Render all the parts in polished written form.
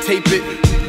tape it.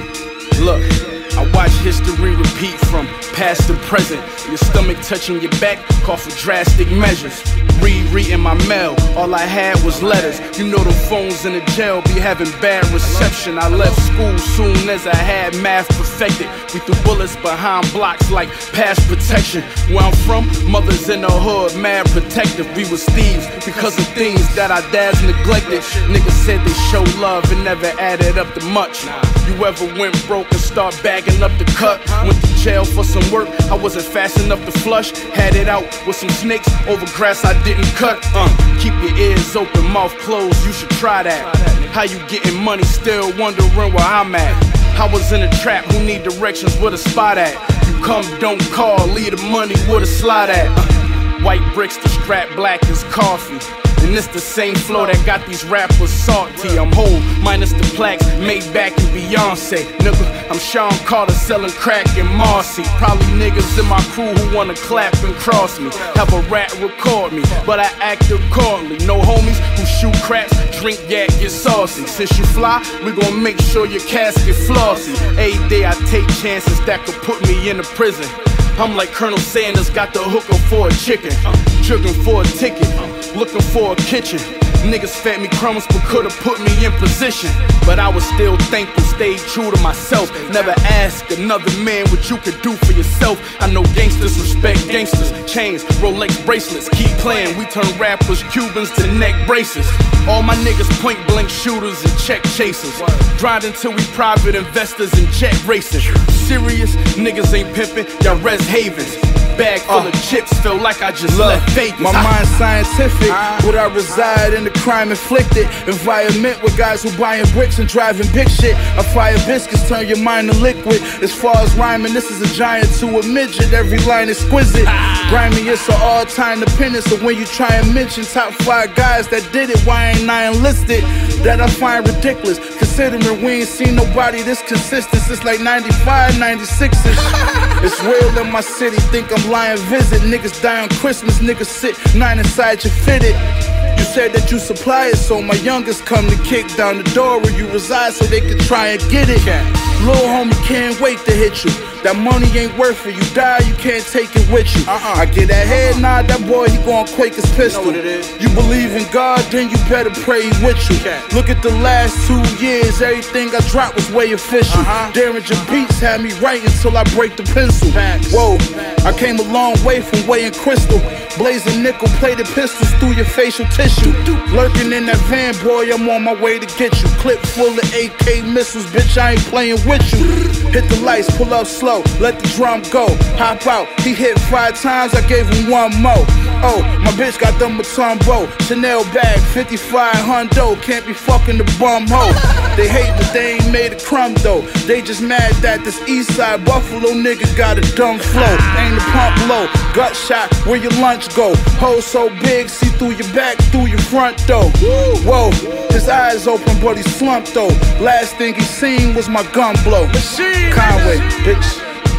Look, I watch history repeat from past to present. Your stomach touching your back, call for drastic measures. Reading my mail, all I had was letters. You know the phones in the jail be having bad reception. I left school soon as I had math perfected. We threw bullets behind blocks like past protection. Where I'm from, mothers in the hood, mad protective. We was thieves because of things that our dads neglected. Niggas said they show love and never added up to much. You ever went broke and start bagging up the cut? Went to jail for some work, I wasn't fast enough to flush. Had it out with some snakes over grass I didn't cut. Keep your ears open, mouth closed, you should try that. How you getting money, still wondering where I'm at. I was in a trap, who need directions, where to spot at? You come, don't call, leave the money where to slide at. White bricks, the strap black as coffee. And it's the same flow that got these rappers salty. I'm whole, minus the plaques, Maybach and Beyonce. Nigga, I'm Sean Carter selling crack in Marcy. Probably niggas in my crew who wanna clap and cross me. Have a rat record me, but I act accordingly. No homies who shoot craps, drink yak, get saucy. Since you fly, we gon' make sure your casket flossy. Every day I take chances that could put me in a prison. I'm like Colonel Sanders, got the hooker for a chicken. Triggering for a ticket, looking for a kitchen. Niggas fed me crumbs but could've put me in position. But I was still thankful, stayed true to myself. Never ask another man what you could do for yourself. I know gangsters respect gangsters. Chains, Rolex bracelets, keep playing. We turn rappers Cubans to neck braces. All my niggas point blank shooters and check chasers. Grind until we private investors and jet racing. Serious niggas ain't pimping, y'all res havens. Bag full of chips, feel like I just left Vegas. My mind's scientific, but I reside in the crime inflicted environment with guys who buying bricks and driving big shit. I fire biscuits, turn your mind to liquid. As far as rhyming, this is a giant to a midget. Every line exquisite. Grimy, it's an all-time dependence. So when you try and mention top 5 guys that did it, why ain't I enlisted? That I find ridiculous, considering we ain't seen nobody this consistent since like 95, 96-ish. It's real in my city, think I'm lying visit. Niggas die on Christmas, niggas sit 9 inside your fitted. You said that you supply it, so my youngest come to kick down the door where you reside so they can try and get it. Little homie can't wait to hit you. That money ain't worth it. You die, you can't take it with you. I get that head nod, that boy, he gon' quake his pistol. You believe in God, then you better pray with you. Look at the last 2 years, everything I dropped was way official. Derringer Beats had me writing till I break the pencil. Whoa, I came a long way from weighing crystal. Blazing nickel plated pistols through your facial tissue. Lurking in that van, boy, I'm on my way to get you. Clip full of AK missiles, bitch, I ain't playing with you. Hit the lights, pull up slow, let the drum go. Hop out, he hit 5 times, I gave him 1 more. Oh, my bitch got them Matumbo, Chanel bag, 55 hundo. Can't be fucking the bum hoe. They hate but they ain't made a crumb though. They just mad that this Eastside Buffalo nigga got a dumb flow. Aim the pump low, gut shot, where your lunch go. Hole so big, see through your back, through your front though. Whoa, his eyes open but he slumped though. Last thing he seen was my gun blow. Conway, bitch.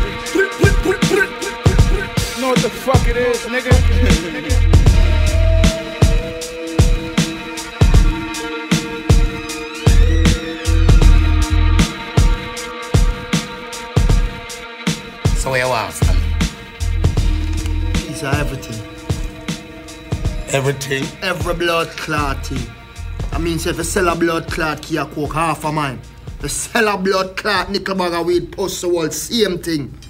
You know what the fuck it is, nigga? So where you want from? Piece of everything. Everything? Every blood clot thing. I mean, say if you sell a blood clot key, you cook half of mine. If you sell a blood clot nickel bag of weed, post the world, same thing.